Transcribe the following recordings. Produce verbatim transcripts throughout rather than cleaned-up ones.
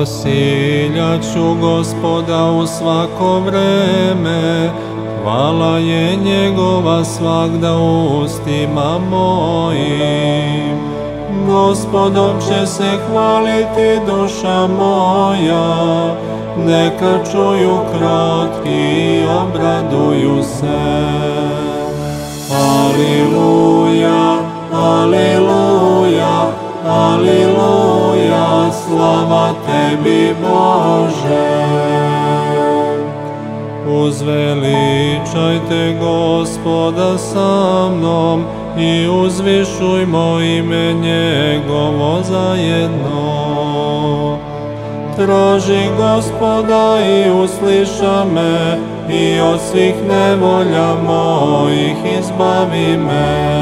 Prosiljaću Gospoda u svako vreme, hvala je njegova svagda u ustima mojim. Gospodom će se hvaliti duša moja, neka čuju krotki i obraduju se. Aliluja, aliluja, aliluja, slava tebi Bože. Uzveličajte Gospoda sa mnom i uzvišujmo ime njegovo zajedno. Traži Gospoda i usliša me i od svih nevolja mojih izbavi me.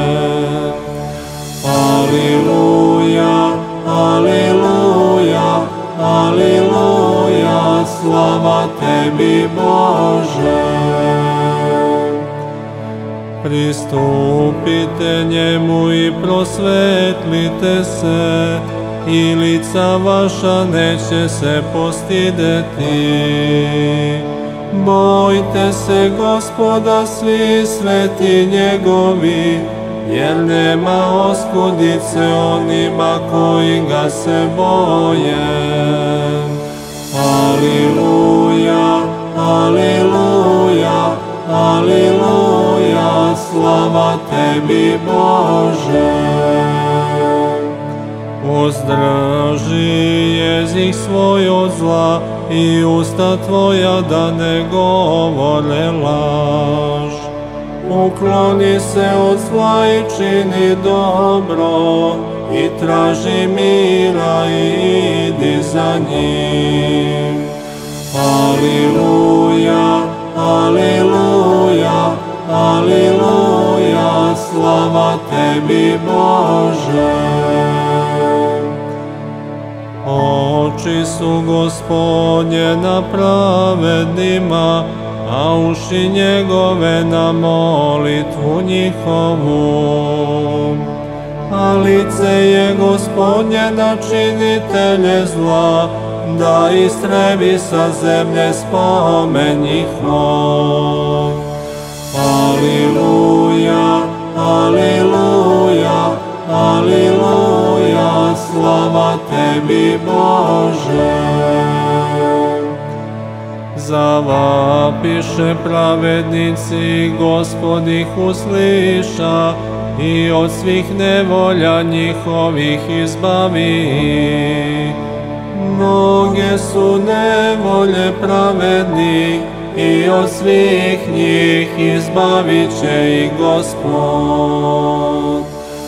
Aliluja, aliluja, aliluja, slava tebi Bože. Pristupite njemu i prosvetlite se, i lica vaša neće se postideti. Bojte se Gospoda svi sveti njegovi, jer nema oskudice onima koji ga se boje. Aliluja, aliluja, aliluja, slava tebi Bože. Uzdrži jezik svoj od zla i usta tvoja da ne govore laž. Ukloni se od zla i čini dobro, i traži mira i idi za njim. Aliluja, aliluja, aliluja, slava tebi Bože. Oči su Gospodnje na pravednima, a uši njegove na molitvu njihovu. A lice je Gospodnje na činitelje zla, da istrebi sa zemlje spomen njihov. Aliluja, aliluja, aliluja, slava tebi Bože. Zavapiše pravednici, Gospod ih usliša i od svih nevolja njihovih izbavi. Mnoge su nevolje pravednih i od svih njih izbavit će ih Gospod.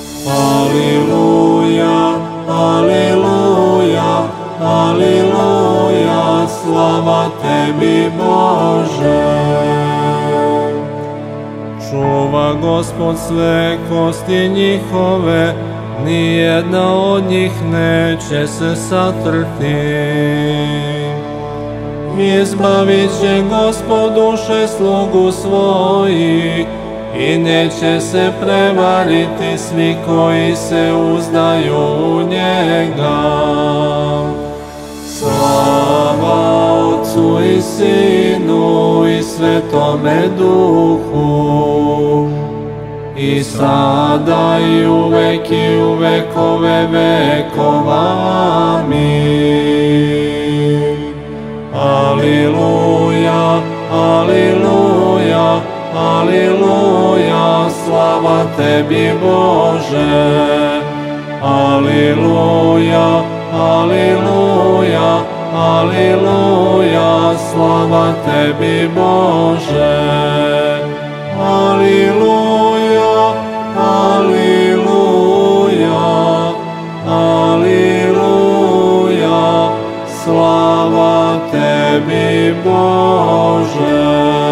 Aliluja, aliluja, aliluja, slava tebi Bože. Čuva Gospod sve kosti njihove, nijedna od njih neće se satrti. Izbavit će Gospod duše slugu svojih i neće se prevariti svi koji se uzdaju u njega. Slava Otcu i Sinu i Svetome Duhu, i sada i uvek i u vekove vekova. Amin. Aliluja, aliluja, aliluja, slava tebi Bože. Aliluja, aliluja, aliluja, slava tebi Bože. Aliluja, aliluja, aliluja, slava tebi Bože.